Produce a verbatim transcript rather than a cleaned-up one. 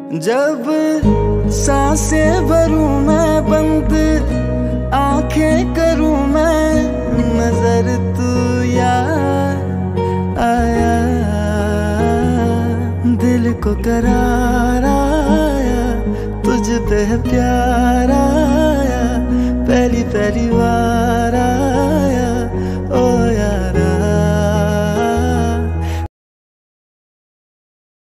जब सांसें भरूं मैं बंद आंखें करूं मैं, नजर तू यार आया, दिल को करार आया, तुझ पे प्यार आया पहली पहली बार।